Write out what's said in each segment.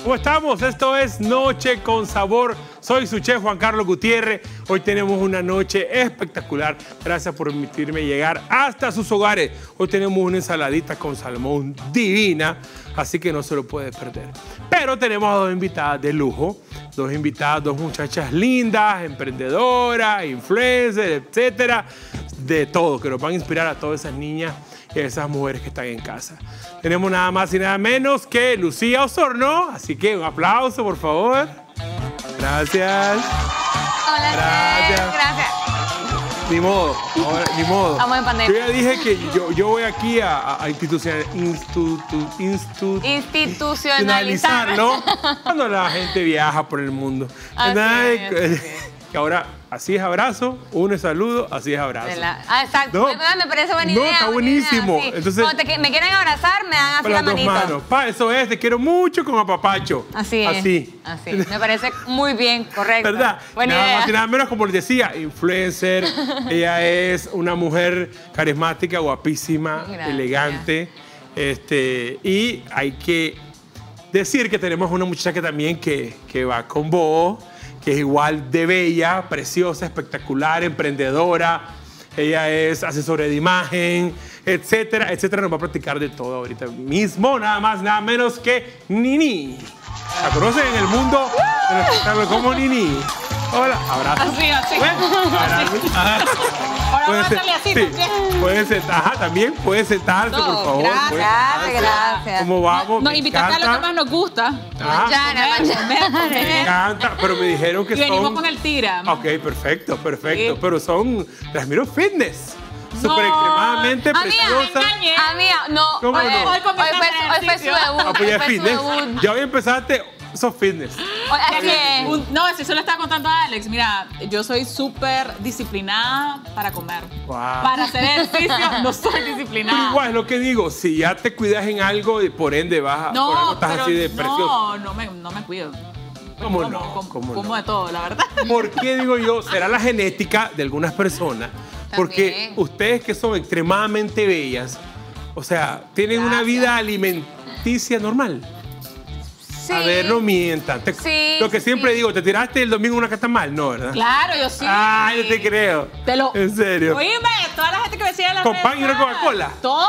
¿Cómo estamos? Esto es Noche con Sabor. Soy su chef Juan Carlos Gutiérrez. Hoy tenemos una noche espectacular. Gracias por permitirme llegar hasta sus hogares. Hoy tenemos una ensaladita con salmón divina, así que no se lo puede perder. Pero tenemos a dos invitadas de lujo. Dos invitadas, dos muchachas lindas, emprendedoras, influencers, etcétera. De todo, que nos van a inspirar a todas esas niñas y a esas mujeres que están en casa. Tenemos nada más y nada menos que Lucía Osorno, así que un aplauso, por favor. Gracias. Hola, gracias. Gracias. Ni modo, ahora, ni modo. Estamos en pandemia. Yo ya dije que yo voy aquí a institucionalizar, ¿no? Cuando la gente viaja por el mundo. Que ahora así es abrazo, uno es saludo, así es abrazo. Exacto. No, me parece buena idea. No, está buenísimo. Idea, sí. Entonces, cuando me quieren abrazar, me dan así la manito. Las dos manos. Pa, eso es, te quiero mucho con apapacho. Así es. Así. Me parece muy bien, correcto. ¿Verdad? Buena nada idea. más y nada menos, como les decía, influencer. Ella es una mujer carismática, guapísima, elegante. Y hay que decir que tenemos una muchacha que también que va con vos, que es igual de bella, preciosa, espectacular, emprendedora. Ella es asesora de imagen, etcétera, etcétera. Nos va a platicar de todo ahorita mismo, nada más, nada menos que Nini. ¿La conocen en el mundo del espectáculo como Nini? Hola, abrazo. Así. Ahora Puede ser, abrázale así, sí, también. puede sentar, también puede sentarse, por favor. Gracias. ¿Cómo vamos? Nos Me invitaste a lo encanta. que más nos gusta. Me encanta, pero me dijeron que Y venimos son... con el tira. Ok, perfecto. Sí. Pero son, las miro fitness. No. Súper extremadamente Amiga, preciosas. Amiga, no. ¿Cómo Hoy, no? hoy fue su debut. Ah, pues ya hoy fue su fitness. debut. Ya hoy empezaste, sos fitness. Así es. No, eso le estaba contando a Alex. Mira, yo soy súper disciplinada para comer. Wow. Para hacer ejercicio no soy Pero disciplinada. igual es lo que digo, si ya te cuidas en algo, y por ende vas a, por algo No, estás pero así de precioso. no me cuido. ¿Cómo no? ¿Cómo Como no? de todo, la verdad. ¿Por qué digo yo? Será la genética de algunas personas. Porque También. ustedes que son extremadamente bellas, o sea, tienen una vida alimenticia normal. Sí. A ver, no mientan. Sí, Lo que siempre sí. digo, ¿te tiraste el domingo una catamal? No, ¿verdad? Claro, yo sí. Ay, no te creo. Te lo... En serio. Oíme, toda la gente que me sigue en las ¿Con redes pan y una sociales. Coca-Cola?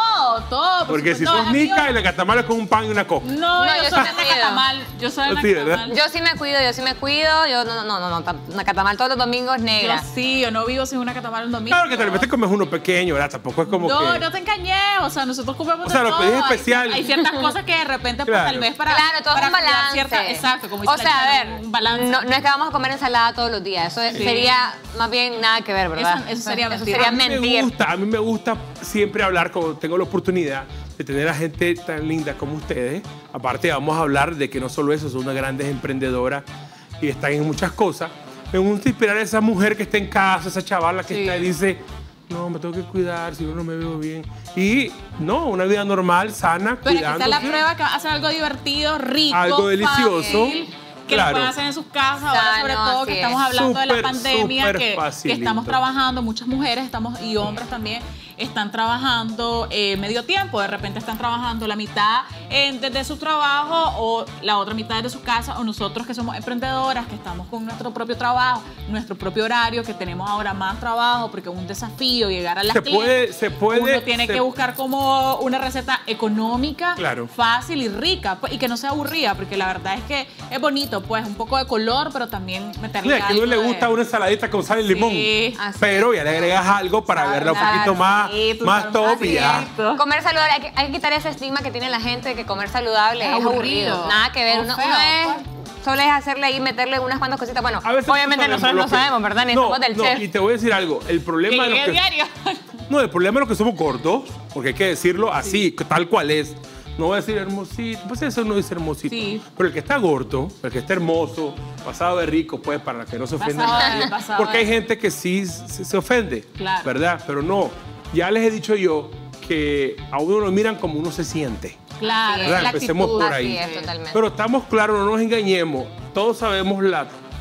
Todo. Porque si No, sos es amigo. nica, y la catamal es con un pan y una coca. No, No, yo yo soy sí de me cuido. Nacatamal. Yo soy de Sí, ¿verdad? Nacatamal. Yo sí me cuido. Yo no. Nacatamal todos los domingos negra. Yo no vivo sin una Nacatamal un domingo. Claro que tal vez te comes uno pequeño, ¿verdad? Tampoco es como que... No te engañé. O sea, nosotros comemos O sea, de lo todo. pedís especial. Hay ciertas cosas que de repente, pues, Claro. tal vez para... Claro, todo es para un cuidar balance. Exacto, como O dice sea, a Alexandra, ver, un balance. no es que vamos a comer ensalada todos los días. Eso sería más bien nada que ver, ¿verdad? Eso sería Eso mentir. sería A mí mentir. a mí me gusta siempre hablar, cuando tengo la oportunidad de tener a gente tan linda como ustedes. Aparte, vamos a hablar de que no solo eso, son unas grandes emprendedoras y están en muchas cosas. Me gusta inspirar a esa mujer que está en casa, esa chavala que está y dice, no, me tengo que cuidar, si yo no me veo bien. Y no, una vida normal, sana, Pero aquí está la cuidándose. prueba que va a hacer algo divertido, rico, Algo delicioso. fácil, que Claro. lo pueden hacer en sus casas. Ahora, sobre Sano, todo, así que es. estamos hablando de la Súper, pandemia, súper que facilito. estamos trabajando, muchas mujeres y hombres también están trabajando medio tiempo. De repente están trabajando la mitad desde su trabajo o la otra mitad desde su casa. O nosotros que somos emprendedoras, que estamos con nuestro propio trabajo, nuestro propio horario, que tenemos ahora más trabajo porque es un desafío llegar a las clientes. Se puede. Uno tiene que buscar como una receta económica, Claro. fácil y rica, pues, y que no sea aburrida, porque la verdad es que es bonito, pues, un poco de color, pero también meterle Mira, que no le algo gusta de... una ensaladita con sal y limón. Sí. Así Pero ya le agregas algo para verla un poquito más, Saladito, más top y ya. saladito. Comer saludable, hay que quitar ese estigma que tiene la gente de que comer saludable Es es aburrido. aburrido. Nada que ver. O Uno feo, es, solo es hacerle ahí, meterle unas cuantas cositas. Bueno, A veces obviamente nosotros no lo que- sabemos, ¿verdad? Necesitamos del chef. Y te voy a decir algo. El Que problema de llegue los que... diario. No, el problema es los que somos gordos, porque hay que decirlo así, tal cual es. No voy a decir hermosito, pues eso no dice hermosito. Sí. Pero el que está gordo, el que está hermoso, pasado de rico, pues para que no se ofenda Pasado de- nadie. pasado Porque hay de- gente que sí se ofende, Claro. ¿verdad? Pero no, ya les he dicho yo que a uno lo miran como uno se siente. Claro, Así es. ¿Verdad? la Empecemos actitud. por ahí. Así es, totalmente. Pero estamos claros, no nos engañemos. Todos sabemos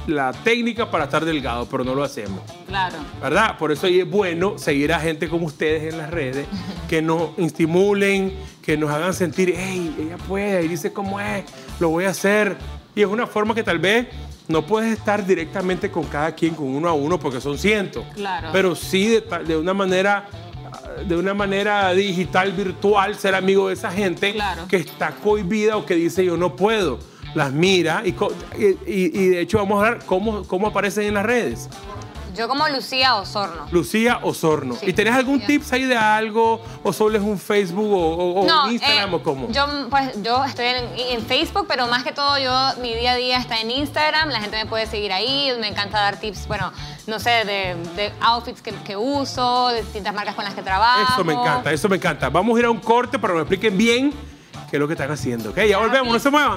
la técnica para estar delgado, pero no lo hacemos. Claro. ¿Verdad? Por eso es bueno seguir a gente como ustedes en las redes, que nos estimulen, que nos hagan sentir, hey, ella puede, y dice cómo es, lo voy a hacer. Y es una forma que tal vez no puedes estar directamente con cada quien, con uno a uno, porque son cientos. Claro. Pero sí de una manera digital, virtual, ser amigo de esa gente Claro. que está cohibida o que dice yo no puedo. Las mira y de hecho vamos a ver cómo aparecen en las redes. Yo como Lucía Osorno. Lucía Osorno. Sí. ¿Y tenés algún tips ahí de algo? ¿O solo es un Facebook o No, un Instagram o cómo? Yo estoy en Facebook, pero más que todo mi día a día está en Instagram. La gente me puede seguir ahí. Me encanta dar tips, bueno, no sé, de outfits que uso, de distintas marcas con las que trabajo. Eso me encanta, eso me encanta. Vamos a ir a un corte para que nos expliquen bien qué es lo que están haciendo. ¿Ok? Ya volvemos, no se muevan.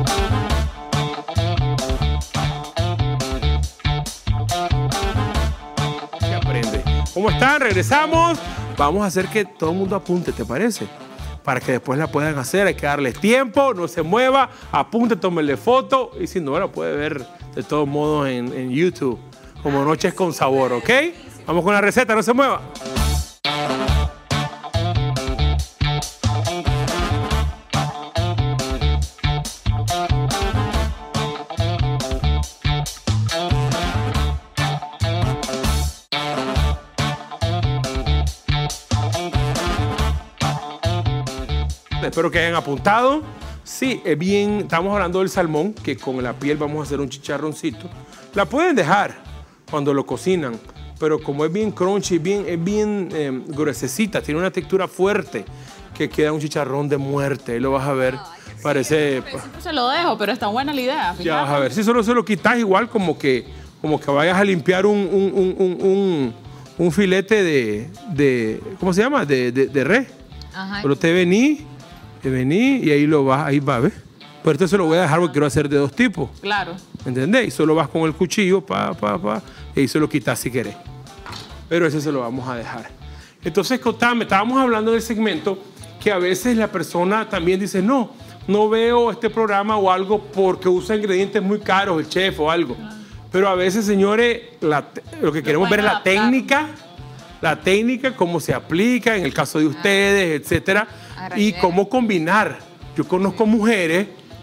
Se aprende. ¿Cómo están? Regresamos. Vamos a hacer que todo el mundo apunte, ¿te parece? Para que después la puedan hacer, hay que darles tiempo, no se mueva, apunte, tómenle foto y si no, la puede ver de todos modos en YouTube, como Noches con Sabor, ¿ok? Vamos con la receta, no se mueva. Espero que hayan apuntado. Sí, es bien, estamos hablando del salmón, que con la piel vamos a hacer un chicharroncito. La pueden dejar cuando lo cocinan, pero como es bien crunchy, es bien gruesecita, tiene una textura fuerte, que queda un chicharrón de muerte. Ahí lo vas a ver. Parece... Siempre se lo dejo, pero está buena la idea. Fíjate. Ya vas a ver. Si solo se lo quitas igual como que vayas a limpiar un filete de ¿cómo se llama? De res. Ajá. Pero te vení y ahí va, ¿ves? Pero esto se lo voy a dejar porque quiero hacer de dos tipos. Claro. ¿Entendés? Y solo vas con el cuchillo, y ahí se lo quitas si querés. Pero ese se lo vamos a dejar. Entonces, contame, estábamos hablando del segmento que a veces la persona también dice, no veo este programa o algo porque usa ingredientes muy caros, el chef o algo. Pero a veces, señores, lo que queremos ver es la técnica, cómo se aplica, en el caso de ustedes, etcétera, y cómo combinar. Yo conozco mujeres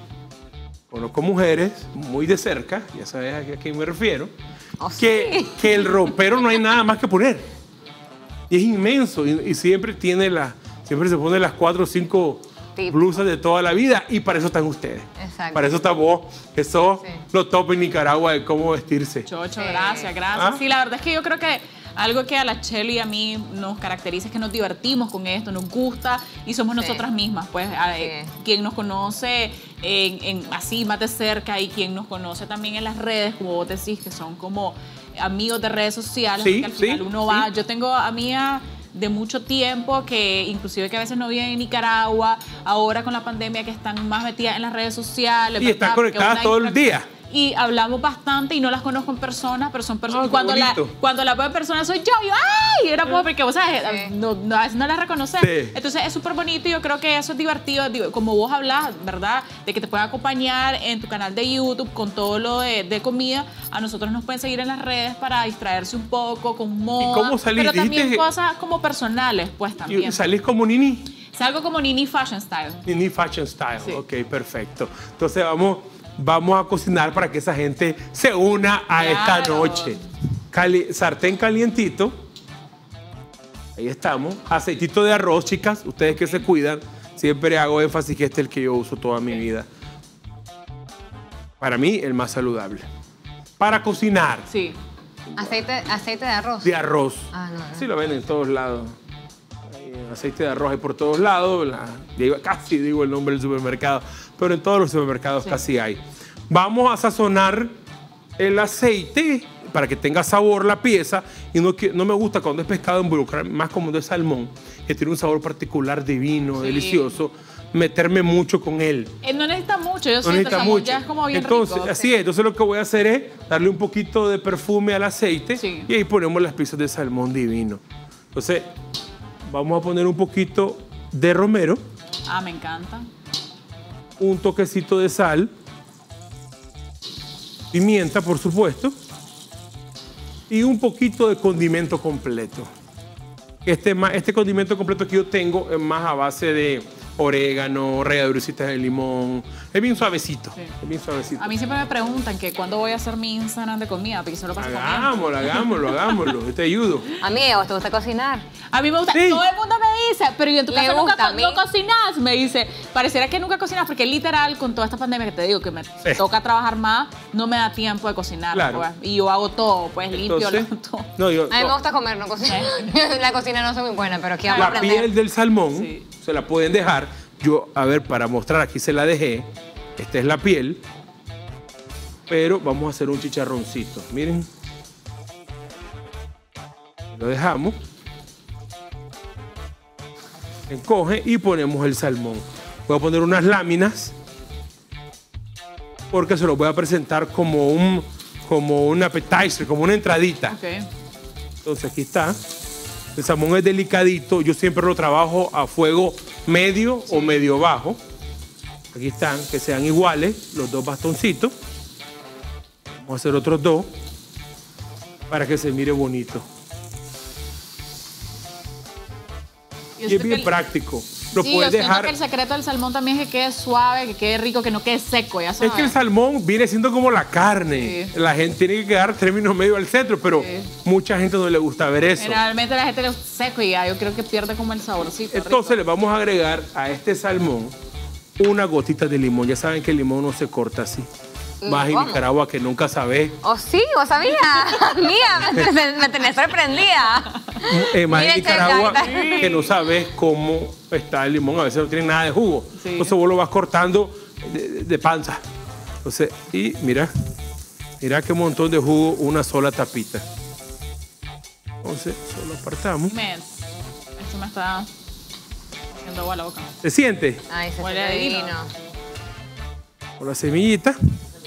muy de cerca, ya sabes a quién me refiero, que el ropero no hay nada más que poner. Y es inmenso, y siempre se pone las 4 o 5 blusas de toda la vida, y para eso están ustedes. Exacto. Para eso está vos, que sos los top en Nicaragua de cómo vestirse. Chocho, gracias. ¿Ah? Sí, la verdad es que yo creo que algo que a la Chelo y a mí nos caracteriza es que nos divertimos con esto, nos gusta y somos nosotras mismas. Pues quien nos conoce así más de cerca y quien nos conoce también en las redes, como vos decís, que son como amigos de redes sociales, que al final uno va. Yo tengo amigas de mucho tiempo que inclusive que a veces no viven en Nicaragua, ahora con la pandemia que están más metidas en las redes sociales. Y están conectadas todo el día. Y hablamos bastante y no las conozco en persona, pero son personas. Cuando la veo en persona soy yo, ¡ay! Era como porque, vos sabes, a veces no las reconoces. Sí. Entonces es súper bonito y yo creo que eso es divertido. Digo, como vos hablas, ¿verdad? De que te pueden acompañar en tu canal de YouTube con todo lo de comida. A nosotros nos pueden seguir en las redes para distraerse un poco con moda. ¿Y cómo salís? Pero también cosas como personales, pues también. ¿Salís como Nini? Salgo como Nini Fashion Style. Nini Fashion Style, sí. Ok, perfecto. Entonces vamos a cocinar para que esa gente se una a esta noche. Sartén calientito. Ahí estamos. Aceitito de arroz, chicas. Ustedes que se cuidan. Siempre hago énfasis que este es el que yo uso toda mi vida. Para mí, el más saludable. Para cocinar. Sí. ¿Aceite de arroz? De arroz. No. Sí, lo venden en todos lados. Aceite de arroz hay por todos lados. Casi digo el nombre del supermercado. Pero en todos los supermercados casi hay. Vamos a sazonar el aceite para que tenga sabor la pieza. Y no me gusta cuando es pescado involucrar más como de salmón, que tiene un sabor particular divino, delicioso, meterme mucho con él. No necesita mucho, yo siento, el salmón ya es como bien entonces, rico. Así es, entonces lo que voy a hacer es darle un poquito de perfume al aceite y ahí ponemos las piezas de salmón divino. Entonces, vamos a poner un poquito de romero. Me encanta. Un toquecito de sal pimienta, por supuesto, y un poquito de condimento completo. Este condimento completo que yo tengo es más a base de orégano, ralladurcitas de limón. Es bien suavecito. Sí. Es bien suavecito. A mí siempre me preguntan que cuándo voy a hacer mi Instagram de comida, porque solo paso comiendo. Hagámoslo. Yo te ayudo. Amigo, ¿te gusta cocinar? A mí me gusta, Sí. todo el mundo me dice, pero yo en tu Me casa gusta, nunca a mí. no cocinas, me dice. Pareciera que nunca cocinas, porque literal, con toda esta pandemia que te digo, que me toca trabajar más, no me da tiempo de cocinar. Claro. Pues. Y yo hago todo, pues limpio, Entonces, todo. no, yo, A mí me gusta comer, no cocinar. La cocina no soy muy buena, pero aquí vamos a la aprender. piel del salmón Sí. se la pueden dejar. Yo, a ver, para mostrar, aquí se la dejé. Esta es la piel. Pero vamos a hacer un chicharroncito. Miren. Lo dejamos. Encoge y ponemos el salmón. Voy a poner unas láminas porque se los voy a presentar como un appetizer, como una entradita. Ok. Entonces aquí está. El salmón es delicadito. Yo siempre lo trabajo a fuego medio o medio bajo. Aquí están, que sean iguales los dos bastoncitos. Vamos a hacer otros dos para que se mire bonito. Yo Y es siento bien que práctico. Lo sí, puedes yo siento dejar. que el secreto del salmón también es que quede suave, que quede rico, que no quede seco, ya sabes. Es que el salmón viene siendo como la carne. Sí. La gente tiene que quedar término medio al centro, pero Sí. mucha gente no le gusta ver eso. Generalmente la gente le gusta seco y ya yo creo que pierde como el saborcito. Entonces rico. le vamos a agregar a este salmón una gotita de limón. Ya saben que el limón no se corta así. Más en ¿Cómo? Nicaragua que nunca sabés. Oh, sí, vos sabías. Mía, me tenés sorprendida. Más Mira, en Nicaragua Chayita. que no sabes cómo está el limón. A veces no tiene nada de jugo. Sí. Entonces vos lo vas cortando de panza. Entonces, y mira qué montón de jugo, una sola tapita. Entonces, solo apartamos. Men, esto me está haciendo agua a la boca. ¿Se siente? Ay, se Huele siente divino. divino. Con la semillita.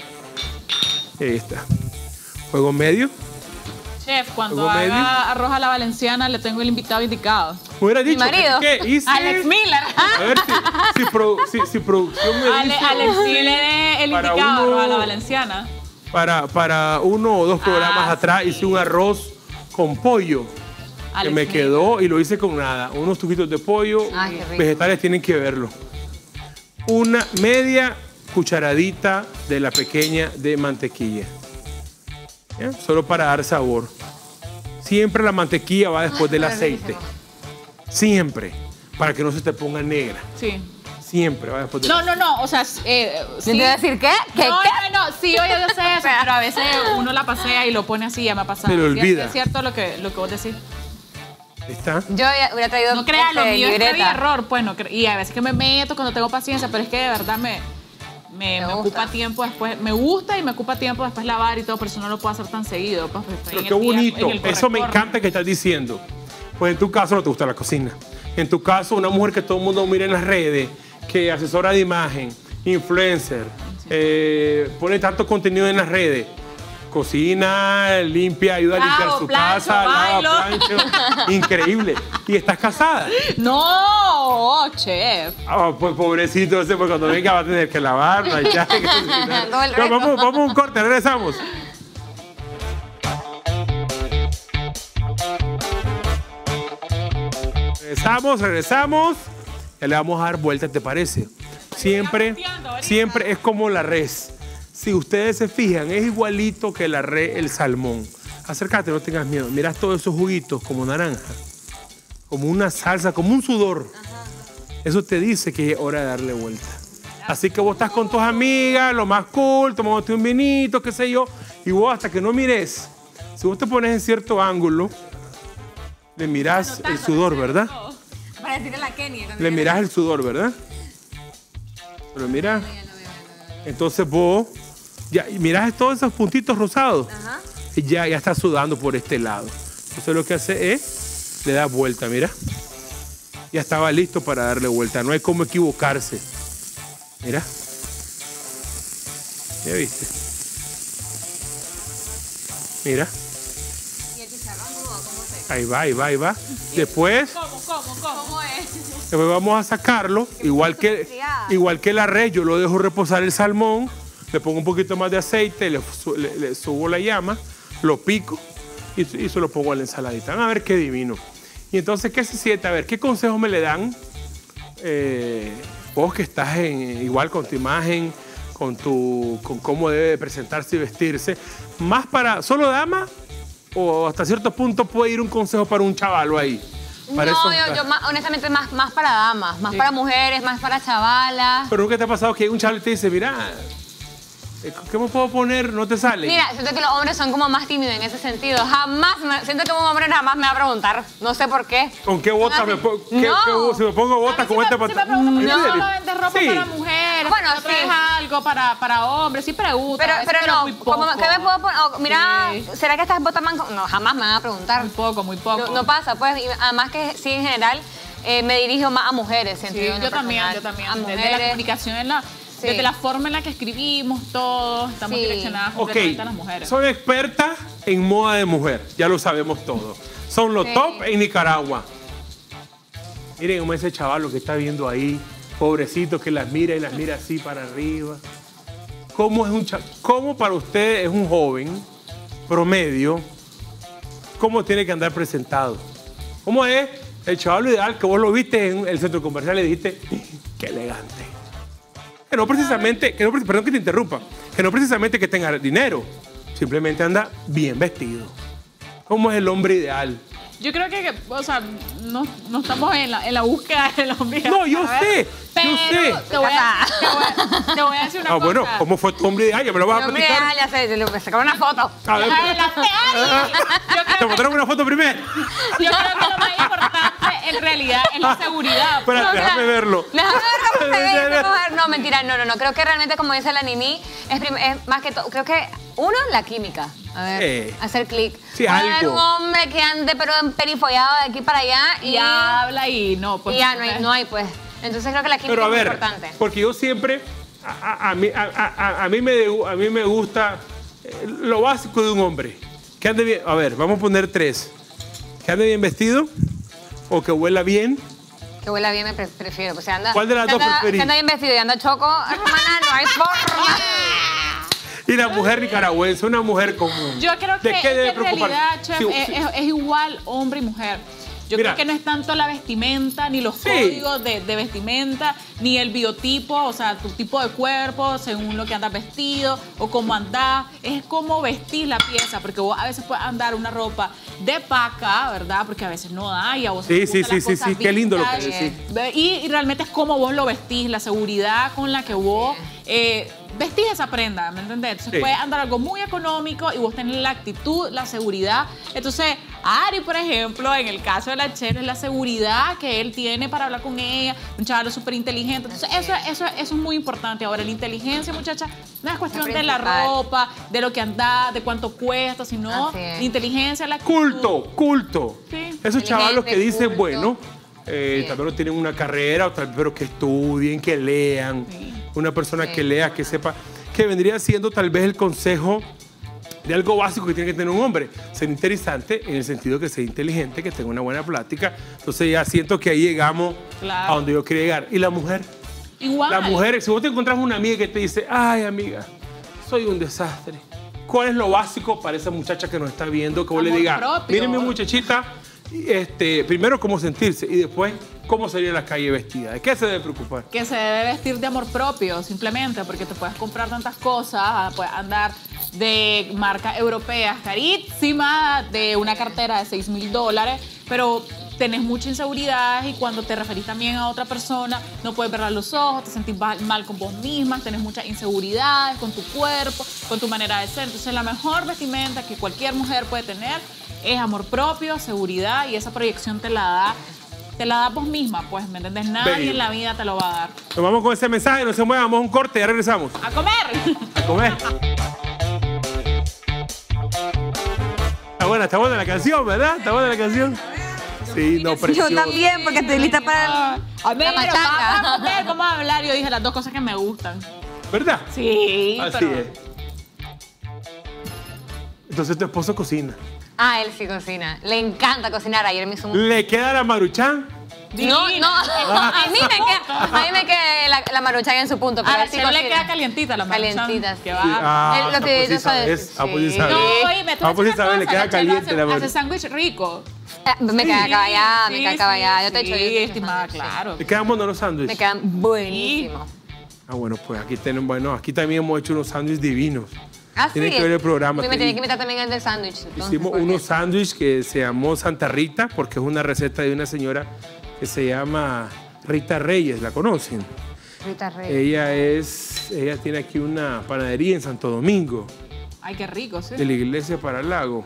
Ahí está. Fuego medio. Chef, cuando ¿Fuego medio? haga arroz a la valenciana le tengo el invitado indicado. Me hubiera Mi dicho marido. ¿qué hice? Alex Miller. A ver si producción me dice Alex Miller, el Para indicado uno- arroz a la valenciana. para uno o dos programas atrás sí. hice un arroz con pollo que Alex me Miller. quedó y lo hice con nada. Unos tuquitos de pollo. Ay, qué rico. Vegetales tienen que verlo. Una media cucharadita de la pequeña de mantequilla. ¿Ya? Solo para dar sabor. Siempre la mantequilla va después del qué aceite. riquísimo. Siempre. Para que no se te ponga negra. Sí. Siempre va después del No, o sea, sí. ¿Te iba a decir qué? ¿Qué? No, qué? no, sí, oye, yo sé eso, pero a veces uno la pasea y lo pone así, ya me ha pasado. Se le Sí, olvida. Es cierto lo que vos decís. Ahí está. Yo hubiera traído No creas, lo mío es libreta. previo error, pues, y a veces que me meto cuando tengo paciencia, pero es que de verdad me gusta. ocupa tiempo después, me gusta y me ocupa tiempo después lavar y todo, pero eso no lo puedo hacer tan seguido. Pues, estoy Pero en qué el día- bonito. en el Eso me corre-corre. encanta que estás diciendo. Pues en tu caso no te gusta la cocina. En tu caso, una mujer que todo el mundo mira en las redes, que asesora de imagen, influencer, pone tanto contenido en las redes. Cocina, limpia, ayuda a limpiar Lavo, su plancho, casa, lava, bailo. plancho. Increíble. Y estás casada. No, chef. Ah, pues pobrecito ese, pues cuando venga va a tener que lavar, planchar, que cocinar. Todo el Pero resto. vamos a un corte, regresamos. Regresamos. Ya le vamos a dar vuelta, ¿te parece? Siempre es como la res. Si ustedes se fijan, es igualito que la res, el salmón. Acércate, no tengas miedo. Mirás todos esos juguitos como naranja, como una salsa, como un sudor. Eso te dice que es hora de darle vuelta. Así que vos estás con tus amigas, lo más cool, tomándote un vinito, qué sé yo, y vos hasta que no mires, si vos te pones en cierto ángulo, le mirás el sudor, ¿verdad? Para decirle a la Kenny. Le mirás el sudor, ¿verdad? Lo mirás. Entonces vos, ya, y mirás todos esos puntitos rosados. Ajá. Y ya está sudando por este lado. Entonces lo que hace es, le da vuelta, mira. Ya estaba listo para darle vuelta. No hay cómo equivocarse. Mira. ¿Ya viste? Mira. ¿Y el chicharrón cómo se? Ahí va. Después ¿Cómo es? vamos a sacarlo. Igual que la res, yo lo dejo reposar el salmón. le pongo un poquito más de aceite, le subo la llama, lo pico y se lo pongo a la ensaladita. Van a ver qué divino. Y entonces, ¿qué se siente? A ver, ¿qué consejos me le dan? Vos que estás igual con tu imagen, con cómo debe presentarse y vestirse. ¿Más para solo dama o hasta cierto punto puede ir un consejo para un chavalo ahí? Para yo honestamente más para damas, más para mujeres, más para chavalas. ¿Pero nunca te ha pasado que un chaval te dice, mira, ¿qué me puedo poner? No te sale. Mira, siento que los hombres son como más tímidos en ese sentido. Siento que un hombre jamás me va a preguntar. No sé por qué. ¿Con qué botas me pongo? Si me pongo botas con este pantalón. No solamente ropa para mujeres. Bueno, sí. Es algo para hombres. Sí pregunta. Pero no. Muy poco. ¿Qué me puedo poner? Mira, ¿será que estas botas manco? No, jamás me van a preguntar. Muy poco. No pasa, pues. Y además que sí, en general, me dirijo más a mujeres. Sí, yo también. A mujeres. Desde la comunicación desde la forma en la que escribimos todos, estamos direccionadas completamente a las mujeres. Son expertas en moda de mujer, ya lo sabemos todos. Son los top en Nicaragua. Miren cómo ese chaval lo que está viendo ahí, pobrecito, que las mira y las mira así para arriba. ¿Cómo para usted es un joven promedio? ¿Cómo tiene que andar presentado? ¿Cómo es el chaval ideal que vos lo viste en el centro comercial y dijiste, qué elegante? Que no precisamente, perdón que te interrumpa, que no precisamente que tenga dinero, simplemente anda bien vestido. ¿Cómo es el hombre ideal? Yo creo que o sea, no estamos en la búsqueda del hombre ideal. No, yo sé. Te voy a decir una cosa. Bueno, ¿cómo fue tu hombre ideal? Ya me lo vas a platicar. Hombre ideal, ya sé, le sacaron una foto. A ver. ¿Te mostraron una foto primero? Yo creo que lo más importante en realidad es la seguridad. Espera, déjame verlo. Déjame ver cómo se ve. No, mentira, no. Creo que realmente, como dice la Nini, es más que todo, creo que uno, la química. A ver, hacer clic. Sí, puede haber algo. un hombre que ande pero emperifollado de aquí para allá y habla y no, pues. Y ya no hay, pues. Entonces creo que la química es importante. Porque yo siempre, a mí me gusta lo básico de un hombre. Que ande bien, a ver, vamos a poner 3. Que ande bien vestido o que huela bien. Que huela bien me prefiero. Pues, ¿cuál de las dos preferís? Que anda bien vestido y anda choco, hermana, no hay forma. Y la mujer nicaragüense, una mujer común. Yo creo que, ¿de qué debe en realidad, Chef, sí. es igual hombre y mujer. Yo creo que no es tanto la vestimenta, ni los códigos de vestimenta, ni el biotipo, o sea, tu tipo de cuerpo, según lo que andas vestido o cómo andás. Es cómo vestir la pieza, porque vos a veces puedes andar una ropa de paca, ¿verdad? Porque a veces no da y a vos sí, qué lindo lo que decís. Y realmente es cómo vos lo vestís, la seguridad con la que vos vestís esa prenda, ¿me entendés? Entonces puede andar algo muy económico y vos tenés la actitud, la seguridad. Entonces, Ari, por ejemplo, en el caso de la Chef, es la seguridad que él tiene para hablar con ella, un chaval súper inteligente. Entonces, eso es muy importante. Ahora, la inteligencia, muchacha, no es cuestión de la ropa, de lo que andás, de cuánto cuesta, sino la inteligencia, la actitud. Culto. Sí. Esos chavalos que dicen, bueno, tal vez no tienen una carrera, o tal vez pero que estudien, que lean. Una persona que lea, que sepa, que vendría siendo tal vez el consejo de algo básico que tiene que tener un hombre. Ser interesante en el sentido que sea inteligente, que tenga una buena plática. Entonces ya siento que ahí llegamos a donde yo quería llegar. ¿Y la mujer? Igual. La mujer, si vos te encontrás una amiga que te dice, ay amiga, soy un desastre. ¿Cuál es lo básico para esa muchacha que nos está viendo? Que vos le digas, miren mi muchachita, primero cómo sentirse y después cómo salir a la calle vestida. ¿De qué se debe preocupar? Que se debe vestir de amor propio, simplemente, porque te puedes comprar tantas cosas, puedes andar de marcas europeas carísimas, de una cartera de $6,000, pero tenés mucha inseguridad y cuando te referís también a otra persona, no puedes ver a los ojos, te sentís mal con vos misma, tenés muchas inseguridades con tu cuerpo, con tu manera de ser. Entonces, la mejor vestimenta que cualquier mujer puede tener es amor propio, seguridad, y esa proyección te la da vos misma, pues, ¿me entendés? Nadie en la vida te lo va a dar. Nos vamos con ese mensaje, no se muevan, vamos a un corte, ya regresamos. ¡A comer! ¡A comer! Está buena la canción, ¿verdad? Está buena la canción. Sí, no, precioso. Yo también, porque estoy lista para a ver, vamos a hablar. Yo dije las dos cosas que me gustan. ¿Verdad? Sí, así es. Entonces tu esposo cocina. Ah, él sí cocina. Le encanta cocinar. Ayer me hizo ¿Le queda la Maruchan? No, a mí me queda la maruchan en su punto. Pero A la él sí Chelo le cocina. queda calientita la maruchan. Calientita, Que sí. va. Los pues sí fideos sabes. son- Pues sí sí. sabes. No, y me Pues sí sabes, le queda caliente la Hace maruchan. sándwich rico. Me queda caballada, me Sí, queda caballada. Yo te he sí, hecho yo te he hecho estimada, sándwich, sí. claro. ¿Te quedan buenos los sándwiches? Me quedan buenísimos. Ah, bueno, pues aquí tenemos, bueno, aquí también hemos hecho unos sándwiches divinos. Ah, Tienes sí. que ver el programa. Me tiene que invitar también el del sándwich. entonces, Hicimos porque- unos sándwiches que se llamó Santa Rita, porque es una receta de una señora que se llama Rita Reyes, ¿la conocen? Rita Reyes. Ella tiene aquí una panadería en Santo Domingo, Ay, qué rico, sí. de la iglesia para el lago.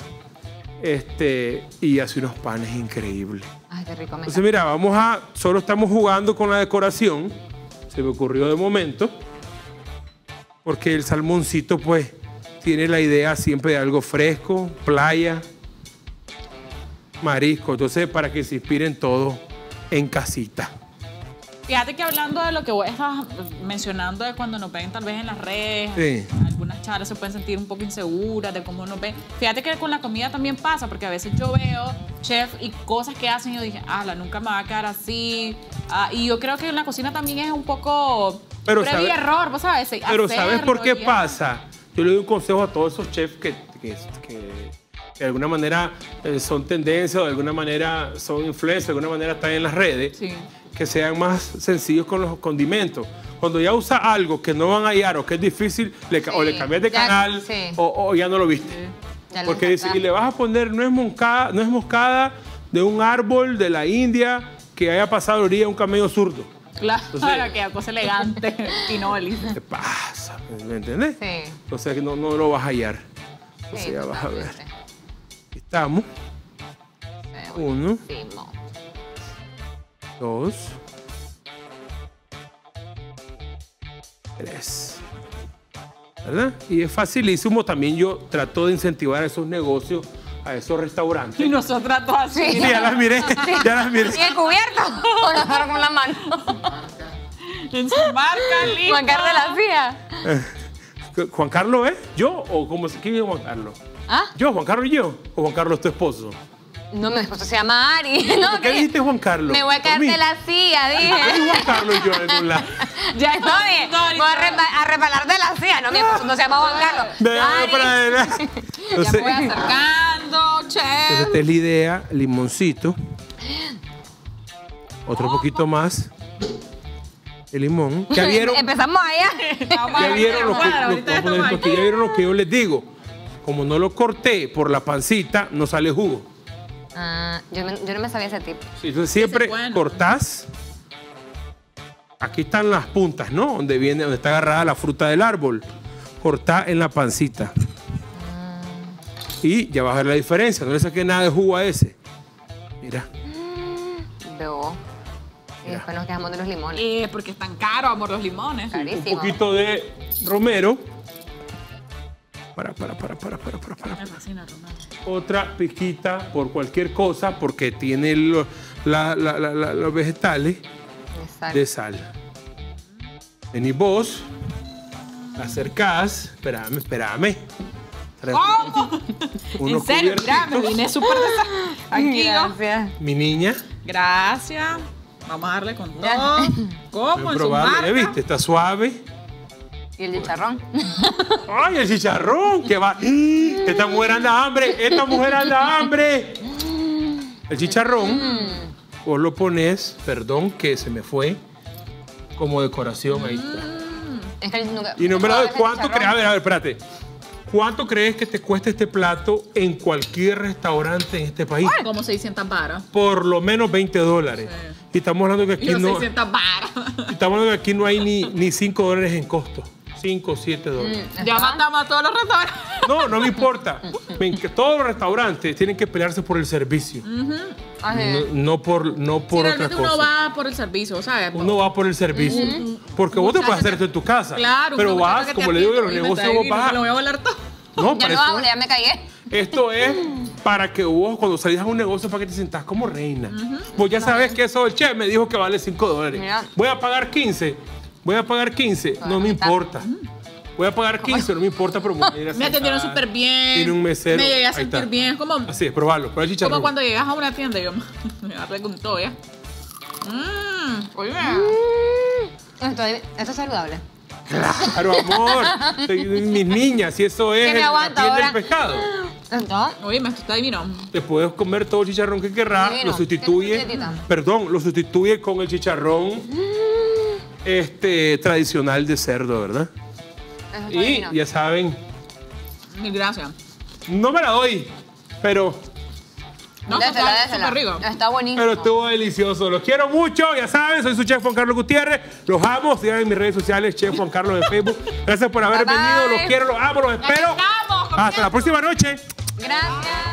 Y hace unos panes increíbles. Ay, qué rico. Me Entonces, mira, solo estamos jugando con la decoración. Se me ocurrió de momento. Porque el salmoncito, pues, tiene la idea siempre de algo fresco, playa, marisco. Entonces, para que se inspiren todos en casita. Fíjate que hablando de lo que vos estabas mencionando de cuando nos ven tal vez en las redes, Sí. algunas charlas se pueden sentir un poco inseguras de cómo nos ven. Fíjate que con la comida también pasa, porque a veces yo veo chef y cosas que hacen y yo dije, nunca me va a quedar así. Y yo creo que en la cocina también es un poco Pero prueba y sabe- error, vos sabes. Pero ¿sabes por qué hacerlo y- pasa? Yo le doy un consejo a todos esos chefs que de alguna manera son tendencia o de alguna manera son influencers, de alguna manera están en las redes, Sí. que sean más sencillos con los condimentos. Cuando ya usa algo que no van a hallar o que es difícil, o le cambias de ya, canal sí. o ya no lo viste. Ya lo Porque dice, sacaste. y le vas a poner nuez moscada de un árbol de la India que haya pasado la orilla de un camello zurdo. Claro, Entonces- que cosa elegante, pinoli. ¿Qué pasa? ¿Me entiendes? Sí. Entonces no lo vas a hallar. Entonces Sí, ya vas a ver. totalmente. Aquí estamos. Sí, 1, buenísimo. 2, 3. ¿Verdad? Y es facilísimo. También yo trato de incentivar a esos negocios, a esos restaurantes. Y nosotras todas así. Sí, ya las miré, ya las miré. ¿Y el cubierto? ¿O lo agarro con la mano? En su marca, listo. Juan Carlos de la Fía. ¿Juan Carlos es? ¿Yo? ¿O cómo se quién es Juan Carlos? ¿Ah? ¿Yo, Juan Carlos y yo? ¿O Juan Carlos tu esposo? No, mi esposo se llama Ari. No, ¿Por qué dijiste Juan Carlos? Me voy a caer ¿Por mí? de la silla, ¿Por qué dije. Juan Carlos y yo en un lado? Ya No, dije, voy a reparar de la silla. No, mi esposo no se llama Juan Carlos. De allá Ari. para adelante. Ya Entonces, me voy acercando, chef. esta es la idea, limoncito. Otro poquito más de limón. ¿Ya vieron? Empezamos allá. Vamos ¿Ya a vieron lo que, bueno, lo- ahorita voy a poner estamos esto aquí. aquí. ¿Ya vieron lo que yo les digo? Como no lo corté por la pancita, no sale jugo. Yo no me sabía ese tip. Sí, entonces siempre Ese es bueno. cortás. Aquí están las puntas, ¿no? Donde está agarrada la fruta del árbol. Cortá en la pancita. Y ya vas a ver la diferencia. No le saqué nada de jugo a ese. Mira. Veo. Y después nos quejamos de los limones. Porque están caros, amor, los limones. Un Carísimo. poquito de romero. Para. Me fascina, Román. Otra pizquita por cualquier cosa, porque tiene los vegetales Exacto. de sal. Venís vos, la acercás. Espérame. ¿Cómo? Unos En serio, mira, me cubiertitos. vine súper aquí, ¿no? Gracias. Mi niña, Gracias. Vamos a darle con Ya. todo. ¿Cómo? voy a En su probarlo. marca. ¿Ya viste? Está suave. Y el chicharrón. ¡Ay, el chicharrón! ¡Que va! ¡Esta mujer anda hambre! ¡Esta mujer anda hambre! El chicharrón, vos lo pones, perdón que se me fue, como decoración ahí está. Es que nunca- Y no me lo doy. ese ¿Cuánto chicharrón. crees? A ver, espérate. ¿Cuánto crees que te cuesta este plato en cualquier restaurante en este país? Como 600 varas. Por lo menos $20. Y estamos hablando que Y aquí los no, 600 varas. estamos hablando que aquí no hay ni $5 en costo. 5 o 7 dólares. Ya mandamos a todos los restaurantes. No me importa. Ven, que todos los restaurantes tienen que pelearse por el servicio. Ah, sí. No por Si otra realmente uno cosa. va por el servicio, ¿sabes? Uno va por el servicio. Porque vos te puedes hacer esto en tu casa. Claro. Pero una muchacha vas, que como te le digo yo, los apito y me negocios trae vos vino, vas. me lo voy a volar todo. No, Ya para no esto, hambre, ya me cagué. esto es para que vos, cuando salís a un negocio, para que te sientas como reina. Vos ya sabes que eso el chef me dijo que vale $5. Mira. Voy a pagar 15. No me mitad. importa. Voy a pagar 15, no me importa, pero me voy a ir a Me atendieron sentar. súper bien. Tiene un mesero. Me llegué a Ahí sentir está. bien. Es como, Así es, probalo. Prueba el chicharrón. como cuando llegas a una tienda y yo me pregunto, ¿ya? Oye. Esto es saludable. Claro, amor. Mis niñas, si eso es ¿Qué me la aguanta piel ahora? del pescado. Entonces, Oye, esto está divino. Te puedes comer todo el chicharrón que querrás, Divino. lo sustituye, ¿Tienes tu galletita? perdón, lo sustituye con el chicharrón tradicional de cerdo, ¿verdad? eso está Y divino. ya saben, Mil gracias. no me la doy, pero No, Désela, está désela. súper rico. Está buenísimo. Pero estuvo delicioso. Los quiero mucho, ya saben, soy su chef Juan Carlos Gutiérrez. Los amo, sigan en mis redes sociales, chef Juan Carlos en Facebook. Gracias por haber Bye, bye. venido, los quiero, los amo, los espero. estamos, Hasta la próxima noche. Gracias.